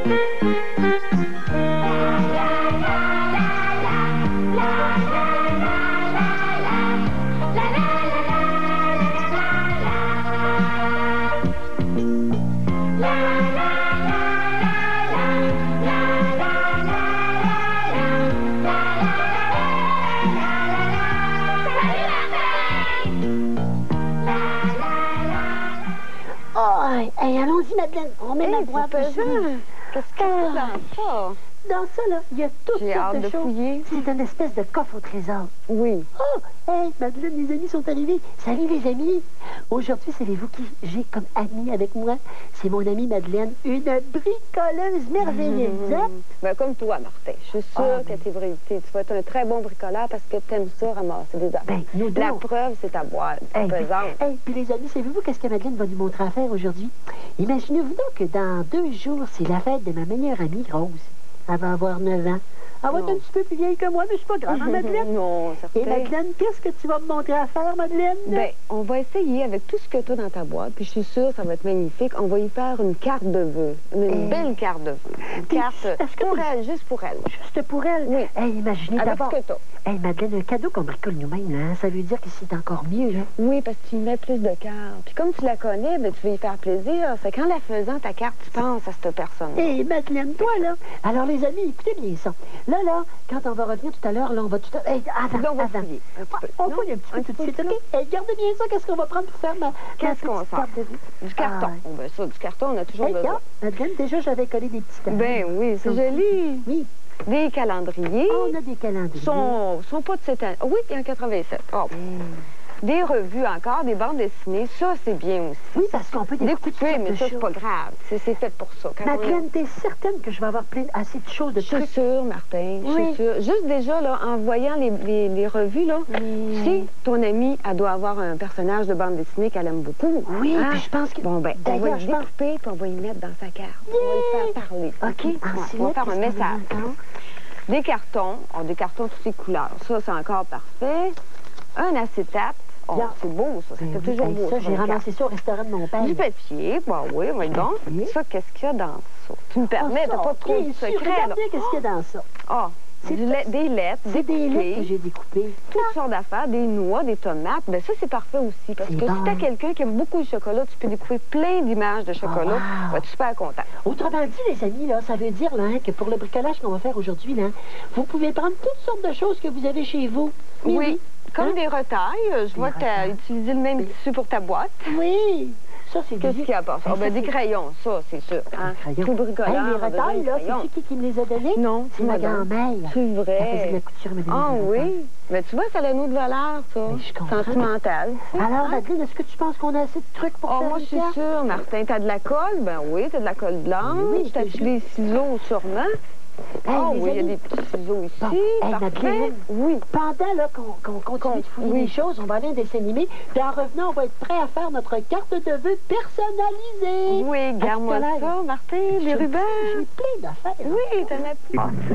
Hey, allons-y, Madeleine. On met la boîte. Qu'est-ce qu'il y a dans ça? Dans ça, là, il y a toutes sortes de choses. Fouiller. C'est une espèce de coffre au trésor. Oui. Oh, hey, Madeleine, les amis sont arrivés. Salut, les amis. Aujourd'hui, savez-vous qui j'ai comme amie avec moi? C'est mon amie Madeleine, une bricoleuse merveilleuse. Ben, comme toi, Martin. Je suis sûre que tu vas être un très bon bricoleur parce que tu aimes ça, ramasser des affaires. Ben, nous la preuve, c'est ta boîte. Hey, pesante. Hey, puis les amis, savez-vous qu'est-ce que Madeleine va nous montrer à faire aujourd'hui? Imaginez-vous donc que dans 2 jours, c'est la fête de ma meilleure amie, Rose. Elle va avoir 9 ans. Elle va être un petit peu plus vieille que moi, mais c'est pas grave, hein, Madeleine? Non, certain. Et Madeleine, qu'est-ce que tu vas me montrer à faire, Madeleine? Bien, on va essayer avec tout ce que tu as dans ta boîte, puis je suis sûre que ça va être magnifique. On va y faire une carte de vœux. Une belle carte de vœux. Une carte pour elle, juste pour elle. Juste pour elle? Oui. Hey, imaginez avec d'abord. ce que tu as. Hey, Madeleine, un cadeau qu'on bricole nous-mêmes, là, hein, ça veut dire que c'est encore mieux, là. Oui, parce que tu y mets plus de cœur. Puis comme tu la connais, ben, tu veux y faire plaisir. C'est qu'en la faisant, ta carte, tu penses à cette personne. Hé, Madeleine, toi, là. Alors, les amis, écoutez bien ça. Là, quand on va revenir tout à l'heure, là, on va tout à... Hey, on va fouiller un petit peu. On fouille un petit peu tout de suite, OK? Hey, gardez bien ça, qu'est-ce qu'on va prendre pour faire ma Qu'est-ce qu'on sort? Du carton. Ben, ça, du carton, on a toujours besoin. Regarde, Madeleine, déjà, j'avais collé des petits cartons. Ben oui, c'est joli. Oui. Des calendriers. On a des calendriers. Sont pas de cette année. Oui, il y en a 87. Oh. Des revues encore, des bandes dessinées, ça, c'est bien aussi. Oui, parce qu'on peut découper, mais ça, c'est pas grave. C'est fait pour ça. Madeleine, t'es certaine que je vais avoir assez de choses de trucs? Je suis sûre, Martin, je suis sûre. Juste déjà, là, en voyant les revues, là, tu sais, ton amie, elle doit avoir un personnage de bande dessinée qu'elle aime beaucoup. Oui, puis je pense que... Bon, ben, on va le découper, puis on va y mettre dans sa carte. On va lui faire parler. OK. On va faire un message. Des cartons, des cartons toutes les couleurs. Ça, c'est encore parfait. Un acétate. Oh, c'est beau, ça. Ça fait toujours beau. Ça, j'ai ramassé ça au restaurant de mon père. Du papier. Bon, oui, donc. Ça, qu'est-ce qu'il y a dans ça? Tu me permets, t'as pas trop de secret, là. Regarde bien qu'est-ce qu'il y a dans ça. Ah, des lettres, c'est des lettres que j'ai découpées. Toutes sortes d'affaires, des noix, des tomates. Bien, ça, c'est parfait aussi. Parce que si t'as quelqu'un qui aime beaucoup le chocolat, tu peux découper plein d'images de chocolat. Tu vas être super content. Autrement dit, les amis, là, ça veut dire là, que pour le bricolage qu'on va faire aujourd'hui, là, vous pouvez prendre toutes sortes de choses que vous avez chez vous. Oui. Comme des retailles. Je vois que tu as utilisé le même tissu pour ta boîte. Oui. Ça, c'est qu'est-ce qu'il y a pas ça? Des crayons, ça, c'est sûr. Hein? Tout bricoleur. Les retailles, là, c'est qui me les a donnés? Non, c'est ma grand-mère. C'est vrai. Elle faisait de la couture, elle m'a donné ah oui? Mais tu vois, ça a une autre valeur, ça. Sentimentale. Alors, Madeleine, est-ce que tu penses qu'on a assez de trucs pour faire moi, je suis sûre, Martin. T'as de la colle? Ben oui, t'as de la colle blanche. Oui, t'as des ciseaux, sûrement. Oui, il y a des petits ciseaux ici. Madeleine, oui. Pendant qu'on continue de fouiller les choses, on va aller à un dessin animé. Puis en revenant, on va être prêt à faire notre carte de vœux personnalisée. Oui, garde-moi ça, Martin, les rubans. J'ai plein d'affaires. Oui, t'en as plus.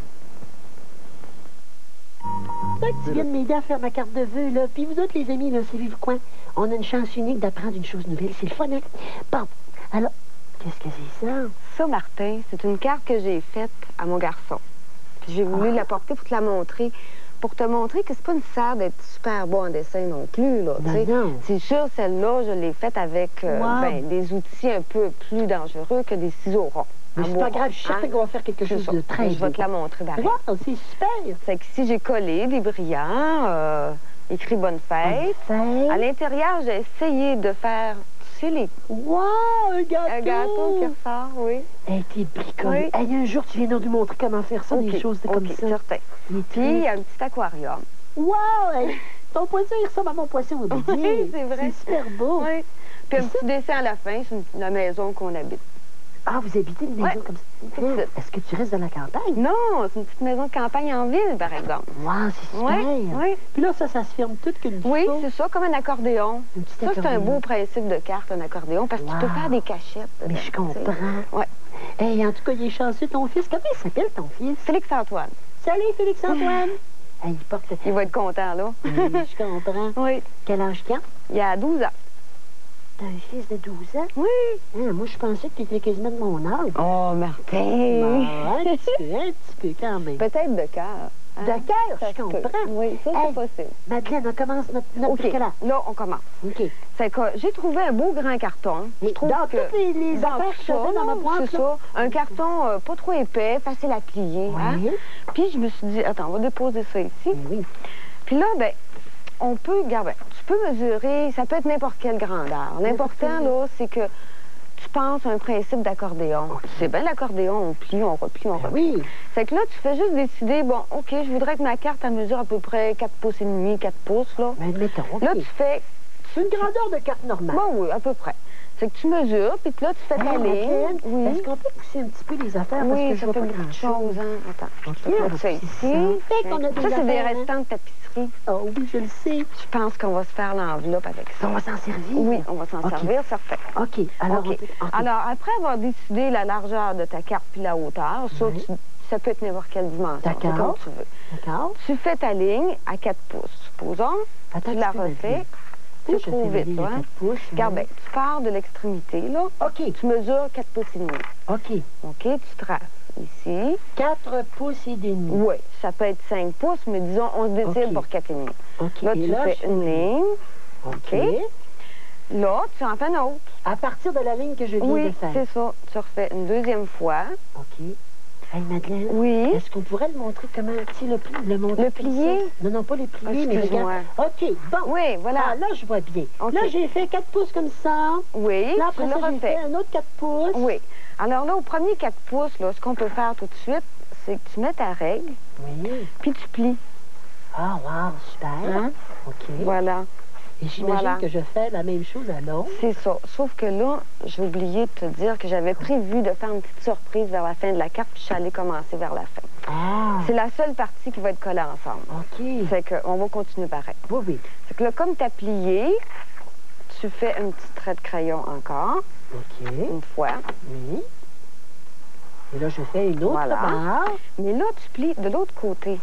Là que tu viens de m'aider à faire ma carte de vœux, là. Puis vous autres, les amis, là, savez-vous quoi? On a une chance unique d'apprendre une chose nouvelle. C'est le fun, hein? Bon, alors... Qu'est-ce que c'est ça? Ça, Martin, c'est une carte que j'ai faite à mon garçon. Puis j'ai voulu la porter pour te la montrer. Pour te montrer que c'est pas nécessaire d'être super bon en dessin non plus, là. C'est sûr, celle-là, je l'ai faite avec des outils un peu plus dangereux que des ciseaux ronds. Mais c'est pas grave, je suis certaine qu'on va faire quelque chose de très Je vais te la montrer d'arrêt. Wow, c'est super! C'est qu'ici, j'ai collé des brillants, écrit « Bonne fête ». À l'intérieur, j'ai essayé de faire... Wow, un gâteau! Un gâteau qui ressort, oui. Hey, t'es bricolée. Hey, un jour, tu viens de nous montrer comment faire ça, des choses comme ça. Certain. Puis, il y a un petit aquarium. Wow! Hey, ton poisson, il ressemble à mon poisson au bébé. Oui, c'est vrai. C'est super beau. Oui. Puis, un petit dessin à la fin, c'est la maison qu'on habite. Ah, vous habitez une maison comme ça? Est-ce que tu restes dans la campagne? Non, c'est une petite maison de campagne en ville, par exemple. Wow, c'est super! Oui. Puis là, ça se ferme tout qu'une fois. Oui, c'est ça, comme un accordéon. Ça, c'est un beau principe de carte, un accordéon, parce que tu peux faire des cachettes. Mais je comprends. Oui. Hey, en tout cas, il est chanceux, ton fils. Comment il s'appelle, ton fils? Félix-Antoine. Salut, Félix-Antoine! Hey, il va être content, là. Oui, je comprends. Oui. Quel âge qu'il a? Il a 12 ans. T'as un fils de 12 ans? Oui. Hein, moi, je pensais que tu étais quasiment de mon âge. Oh, Martin! Un petit peu quand même. Peut-être de cœur. Hein? De cœur, Ça je se peut. comprends. Oui, ça, c'est possible. Madeleine, on commence notre OK, bricolage. là, on commence. OK. C'est que j'ai trouvé un beau grand carton. Je trouve dans que toutes les dans affaires que tout je fais dans ma boîte, c'est là. ça. Un carton pas trop épais, facile à plier. Hein? Oui. Puis je me suis dit, attends, on va déposer ça ici. Oui. Puis là, ben, on peut, regarde, tu peux mesurer, ça peut être n'importe quelle grandeur. L'important, là, c'est que tu penses à un principe d'accordéon. C'est bien l'accordéon, on plie, on replie, on replie. Oui. C'est que là, tu fais juste décider, bon, OK, je voudrais que ma carte, elle mesure à peu près 4 pouces et demi, 4 pouces, là. Mais admettons, OK. Là, tu fais... C'est une grandeur de carte normale. Bon, oui, à peu près. C'est que tu mesures, puis là, tu fais ta ligne. Madeleine, Oui. est-ce qu'on peut pousser un petit peu les affaires? Oui, parce que je ça vois fait pas beaucoup de grand-chose. choses, hein. Attends, OK, je vais on mettre va ça pousser ici. ça. Fait qu'on a des Ça, c'est des affaires, hein. restants de tapisserie. Oh oui, je le sais. Je pense qu'on va se faire l'enveloppe avec ça. On va s'en servir? Oui, on va s'en OK. servir, certain. OK. Alors, OK. Alors, après avoir décidé la largeur de ta carte puis la hauteur, ça, Oui. ça peut être n'importe quelle dimension. C'est D'accord. comme tu veux. D'accord. Tu fais ta ligne à 4 pouces. Supposons, Attends, tu la refais. C'est trop vite, là. hein? Regarde, ben, tu pars de l'extrémité, là. OK. Tu mesures 4 pouces et demi. OK. OK, tu traces ici. 4 pouces et demi. Oui, ça peut être 5 pouces, mais disons, on se décide OK. pour 4,5. OK. Là, Et tu fais je une ligne. OK. Là, tu en fais une autre. À partir de la ligne que je viens Oui, de faire. c'est ça. Tu refais une deuxième fois. OK. Hey, Madeleine. Oui. Est-ce qu'on pourrait le montrer comment, tu sais, le pli, le montrer Le comme plier? ça? Non, non, pas le plier, mais Excuse-moi. regarde. OK, bon. Oui, voilà. Ah, là, je vois bien. OK. Là, j'ai fait 4 pouces comme ça. Oui, Là, tu après le ça, j'ai refais. fait un autre 4 pouces. Oui. Alors là, au premier 4 pouces, là, ce qu'on peut faire tout de suite, c'est que tu mets ta règle, Oui. puis tu plies. Ah, wow, super. Hein? OK. Voilà. Et j'imagine Voilà. que je fais la même chose à l'autre. C'est ça. Sauf que là, j'ai oublié de te dire que j'avais prévu de faire une petite surprise vers la fin de la carte, puis je suis allée commencer vers la fin. Ah. C'est la seule partie qui va être collée ensemble. OK. Fait qu'on va continuer pareil. Oui, oui. Fait que là, comme tu as plié, tu fais un petit trait de crayon encore, OK. une fois. Oui. Et là, je fais une autre Voilà. barre. Mais là, tu plies de l'autre côté.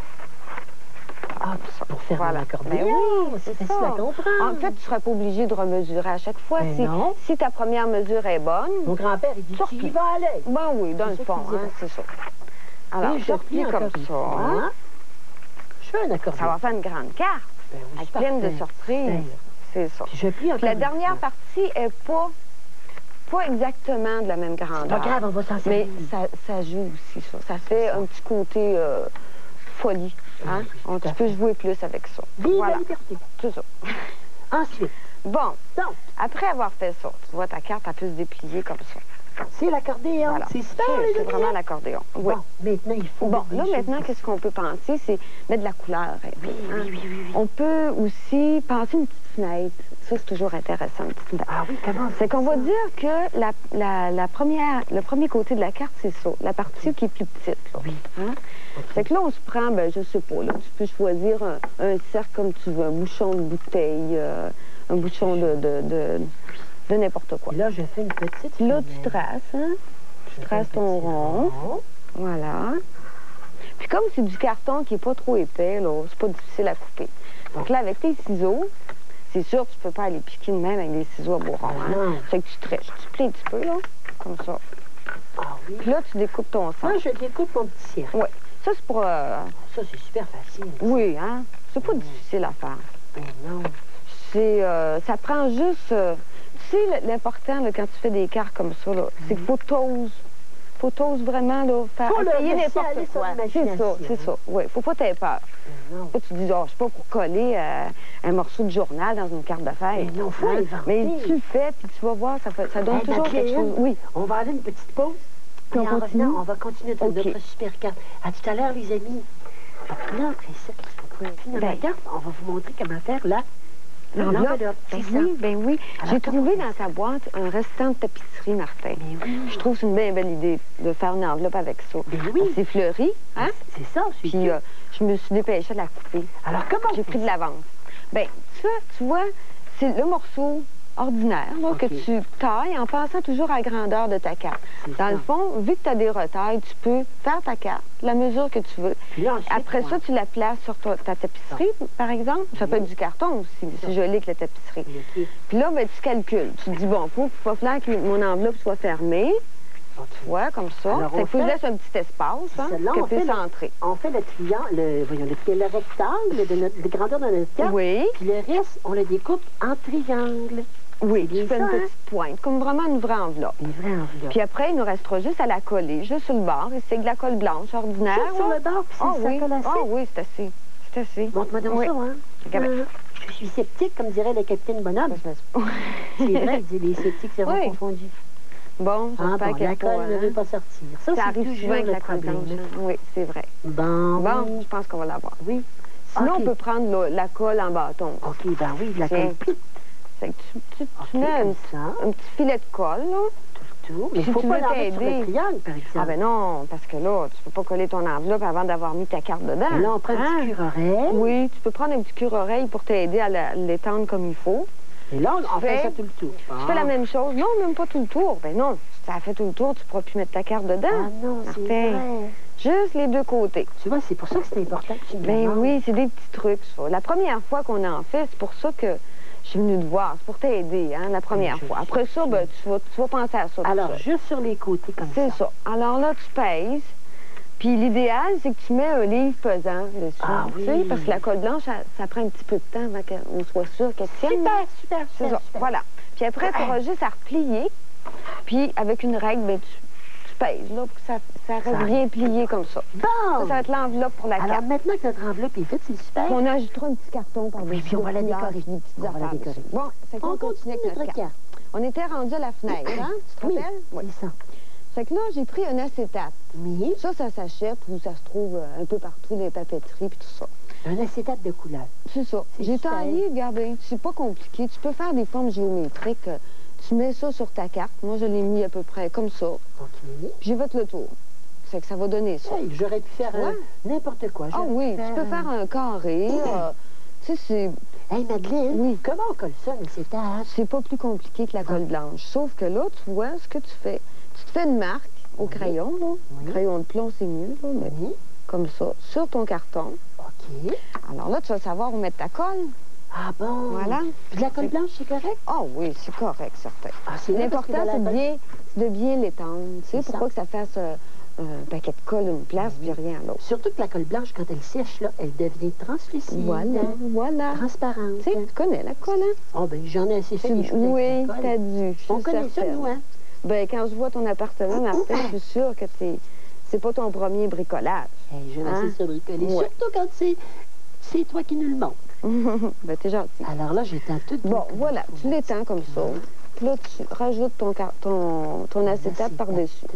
Ah, pour faire Voilà. mon accordéon. Ben oui, c'est c'est facile ça. à comprendre. En fait, tu ne seras pas obligé de remesurer à chaque fois. Ben Si, non. si ta première mesure est bonne, Mon grand-père, il dit, Surtout. tu y vas à l'œil. ben oui, dans C'est le ça fond, qu'il disait. hein, c'est ça. Alors, Et tu je replies plie comme encore une ça. fois. Je fais un accordéon. Ça va faire une grande carte, Ben oui, avec c'est pleine de parfait. surprises. Ben, C'est ça. Puis je plie encore Puis la une dernière fois. partie est pas exactement de la même grandeur. Pas grave, on va s'en Mais servir. ça joue aussi, ça. Ça fait un petit côté folie. Hein? Oui, tout à Tu peux jouer plus avec ça. Vive Voilà, la liberté. c'est ça. Ensuite, Bon, donc, après avoir fait ça, tu vois, ta carte, elle peut se déplier comme ça. c'est l'accordéon. Voilà. C'est super, les C'est amis. vraiment l'accordéon. Oui. Bon, maintenant, il faut... Bon, mettre des là, choses maintenant, ici. qu'est-ce qu'on peut penser? C'est mettre de la couleur. Hein? Oui. On peut aussi penser une petite fenêtre. Ça, c'est toujours intéressant, une petite fenêtre. Ah oui, comment C'est qu'on va ça? dire que le premier côté de la carte, c'est ça. La partie qui est plus petite. Là. Oui. Hein? OK. Fait que là, on se prend, ben, je sais pas, là, tu peux choisir un cercle comme tu veux, un bouchon de bouteille, un bouchon de n'importe quoi. Et là, je fais une petite Là, tu fenêtre. traces, hein? Je Tu fais traces un ton petit rond. Voilà. Puis comme c'est du carton qui est pas trop épais, là, c'est pas difficile à couper. Donc là, avec tes ciseaux, c'est sûr que tu peux pas aller piquer de même avec des ciseaux à bourron, hein? Non. Fait que tu triches. Tu plies un petit peu, là, comme ça. Ah oui. Puis là, tu découpes ton sang. Là, je découpe mon petit cirque. Oui. Ça, c'est pour... Ça, c'est super facile. Oui, hein? C'est pas difficile à faire. Mais non. C'est... ça prend juste... tu sais, l'important, là, quand tu fais des cartes comme ça, là, c'est qu'il faut t'oses. Faut t'oses vraiment, là, faire Faut le essayer laisser n'importe aller sur quoi. C'est ça, l'imagination. c'est ça. Oui, faut pas t'aider peur. Mais non. Là, tu dis, oh, je sais pas pour coller un morceau de journal dans une carte de fête. Mais non, faut inventer. Mais tu le fais, puis tu vas voir, ça donne Hey, toujours quelque Madeleine, chose. Oui. On va aller une petite pause. Puis Et on en continue? revenant, on va continuer OK. notre super carte. À tout à l'heure, les amis. Là, après ça, pour finir la Ben. carte, on va vous montrer comment faire L'enveloppe. C'est Ben ça. oui, ben oui. Alors, J'ai comment trouvé on fait dans ta boîte un restant de tapisserie, Martin. Mais oui. Je trouve que c'est une bien belle idée de faire une enveloppe avec ça. Ben oui. C'est fleuri, hein? C'est ça, Puis puis... je me suis dépêchée de la couper. Alors, comment J'ai on pris fait de l'avance. Ben, ça, tu vois, c'est le morceau ordinaire, là, OK. que tu tailles en pensant toujours à la grandeur de ta carte. Dans le fond, vu que tu as des retailles, tu peux faire ta carte, la mesure que tu veux. Puis là, ensuite, Après ça, tu la places sur ta tapisserie, par exemple. Ça peut être du carton aussi, c'est joli que la tapisserie. OK. Puis là, ben, tu calcules. Tu te dis, bon, il faut falloir que mon enveloppe soit fermée. OK. Tu vois, comme ça. Alors, Fait qu'il faut que je laisse un petit espace, hein, Celle-là, que puisse entrer. On fait le triangle, le rectangle de grandeur de notre carte. Oui. Puis le reste, on le découpe en triangle. Oui, bien tu fais ça, une petite pointe, comme vraiment une vraie enveloppe. Une vraie enveloppe. Puis après, il nous restera juste à la coller, juste sur le bord. Et c'est de la colle blanche ordinaire. Juste sur le bord, puis Ah ça oui, colle assez. ah oui, c'est assez. C'est assez. Montre-moi donc Oui. ça, hein. Regarde. Je suis sceptique, comme dirait le capitaine Bonhomme. C'est vrai, il dit les sceptiques seront Oui. confondus. Bon, Ah j'espère bon, qu'il y a la pas, colle ne veut pas sortir. Ça c'est arrive toujours souvent avec le la colle problème. blanche. Hein. Oui, c'est vrai. Bon, Bon, oui. je pense qu'on va l'avoir. Oui. Sinon, OK. on peut prendre la colle en bâton. OK, ben oui, de la Tiens. colle plie. Fait que tu OK, mets comme ça, un petit filet de colle, là. tout. Mais il Si ne faut tu pas veux l'enlever sur t'aider. le triangle, par exemple. Ah ben non, parce que là, tu peux pas coller ton enveloppe avant d'avoir mis ta carte dedans. Et là, on prend un Hein? petit cure-oreille. Oui, tu peux prendre un petit cure-oreille pour t'aider à l'étendre comme il faut. Et là, on fait fais- ça tout le tour. Tu fais la même chose. Non, même pas tout le tour. Ben non, si tu as fait tout le tour, tu ne pourras plus mettre ta carte dedans. Ah non, c'est Martin. vrai. Juste les deux côtés. Tu vois, c'est pour ça que c'est important que tu me Ben demandes. oui, c'est des petits trucs, ça. La première fois qu'on en fait, c'est pour ça que je suis venue te voir. C'est pour t'aider, hein, la première fois. Après ça, ben, tu vas penser à ça. tout Alors, seul. juste sur les côtés comme ça. C'est ça. Alors là, tu pèses. Puis l'idéal, c'est que tu mets un livre pesant dessus. Ah tu sais, oui. parce que la colle blanche, ça prend un petit peu de temps avant qu'on soit sûr qu'elle tienne. Super. C'est ça. Voilà. Puis après, tu auras juste à replier. Puis avec une règle, ben, tu pèses là, pour que ça reste bien plié comme ça. Bon! Ça va être l'enveloppe pour la Alors, carte. maintenant que notre enveloppe est faite, c'est super. On ajoutera un petit carton par-dessus. Oui, puis on va la de couleur, décorer. puis des petites On va la affaires décorer. dessus. Bon, c'est qu'on On continue avec notre carte. On était rendu à la fenêtre, hein? Tu te Oui, rappelles? Oui. c'est ça. Fait que là, j'ai pris un acétate. Oui, Ça s'achète ou ça se trouve un peu partout, les papeteries puis tout ça. un acétate de couleur. C'est ça. C'est J'ai super. taillé, regardez, c'est pas compliqué. Tu peux faire des formes géométriques. Tu mets ça sur ta carte. Moi, je l'ai mis à peu près comme ça. OK. Puis j'ai fait le tour. C'est que ça va donner ça. Hey, j'aurais pu faire Ouais. n'importe quoi. Ah J'aurais oui, pu tu peux faire un carré. Tu sais, Hey, Madeleine, Oui. comment on colle ça, un acétate? c'est pas plus compliqué que la colle blanche. Sauf que là, tu vois, ce que tu fais, tu te fais une marque au crayon, là. Oui. Crayon de plomb, c'est mieux, là, mais Oui, comme ça, sur ton carton. OK. Alors là, tu vas savoir où mettre ta colle. Ah bon? Voilà. Puis de la colle blanche, c'est correct? Ah oui, c'est correct, certain. Ah, c'est vrai, parce que L'important, dans la c'est de bien l'étendre, tu sais, C'est pour ça. pas que ça fasse un paquet de colle une place, puis rien à l'autre. Surtout que la colle blanche, quand elle sèche, là, elle devient translucide. Voilà. Transparente. Tu sais, tu connais la colle, hein? Oh, ben j'en ai assez fait des choses Oui, avec la colle. t'as dû. je On suis connaît ça, certaine. nous, hein? Ben, quand je vois ton appartement, Martin, je suis sûre que c'est pas ton premier bricolage. Hey, j'aime Hein? assez ça bricoler. Ouais. Surtout quand c'est toi qui nous le montres. Ben, t'es gentil. Alors là, j'étends tout. Bon, voilà, tu l'étends comme ça. Puis là, tu rajoutes ton acétate par-dessus.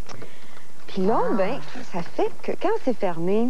Puis là, ben, ça fait que quand c'est fermé,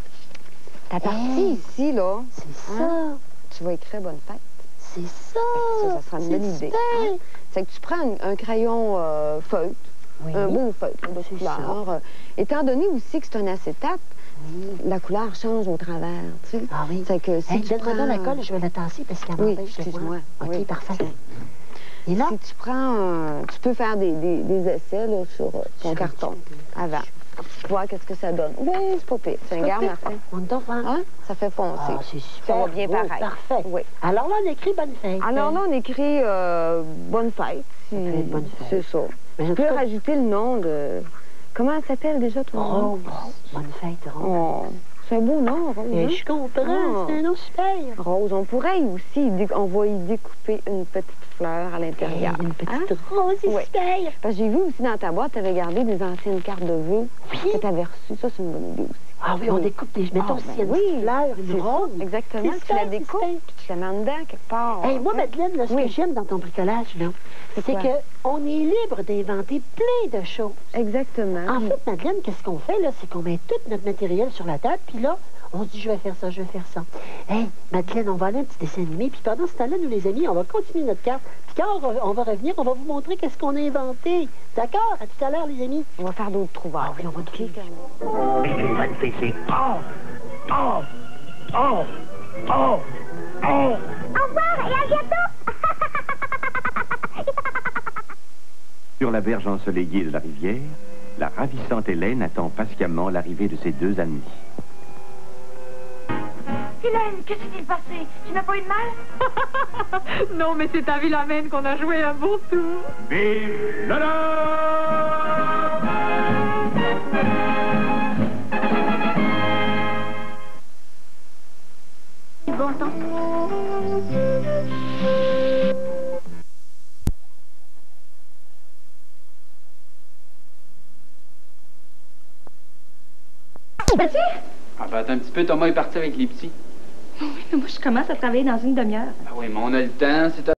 ta partie Hey. ici, là, C'est Hein? tu vas écrire bonne fête. C'est ça. Ça sera une bonne idée. super. Hein? C'est que tu prends un crayon feutre, Oui. un beau feutre de C'est couleur. Étant donné aussi que c'est un acétate, Oui. la couleur change au travers, tu sais. Ah oui. C'est que si Hey, tu donne-moi donc la prends... colle, je vais la tasser parce qu'elle Oui, m'empêche de excuse-moi. voir. OK, Oui. parfait. Et là, Si tu prends, tu peux faire des essais là, sur ton Sur- carton avant. Voir qu'est-ce que ça donne. Oui, c'est pas pire. C'est un garde, Martin. on te voir. Hein? Ça fait foncer. Ah, c'est super. Ça va bien beau, pareil. Parfait. Oui. Alors là, on écrit bonne fête. Alors là, on écrit bonne fête. Ça peut être bonne fête. C'est ça. Mais en Tu tout peux cas, rajouter le nom de... Comment elle s'appelle déjà ton nom? Rose. Bonne fête, Rose. Oh, c'est un beau nom, Rose. Eh, hein? je comprends, Ah. c'est un nom super. Rose, on pourrait aussi, on va y découper une petite fleur à l'intérieur. Une petite Hein? rose, c'est Oui. super. Parce que j'ai vu aussi dans ta boîte, tu avais gardé des anciennes cartes de vœux que tu avais reçues. Ça, c'est une bonne idée aussi. Ah oui, on découpe des... Mettons, Ah, s'il y a ben une oui. petite fleur, une C'est rose. ça, exactement. C'est Tu super, la c'est découpes, super. puis tu la mets dedans quelque part. Hey, moi, hein? Madeleine, là, ce Oui. que j'aime dans ton bricolage, là, C'est c'est quoi? qu'on est libre d'inventer plein de choses. Exactement. En fait, Madeleine, qu'est-ce qu'on fait, là? C'est qu'on met tout notre matériel sur la table, puis là, on se dit, je vais faire ça, je vais faire ça. Hey, Madeleine, on va aller un petit dessin animé, puis pendant ce temps-là, nous, les amis, on va continuer notre carte. Puis quand on va revenir, on va vous montrer qu'est-ce qu'on a inventé. D'accord? À tout à l'heure, les amis. On va faire d'autres trouvailles. Ah oui, on va trouver. Bonne fête, c'est... Oh! Oh! Oh! Oh! Oh! Au revoir et à bientôt! Sur la berge ensoleillée de la rivière, la ravissante Hélène attend patiemment l'arrivée de ses deux amis. Hélène, qu'est-ce qui s'est passé? Tu n'as pas eu de mal? Non, mais c'est à Villamène qu'on a joué un beau tour. Vive le Nord! Bon temps. Vas-y. Ah ben attends un petit peu, Thomas est parti avec les petits. Oui, mais moi je commence à travailler dans une demi-heure. Ah oui, mais on a le temps, c'est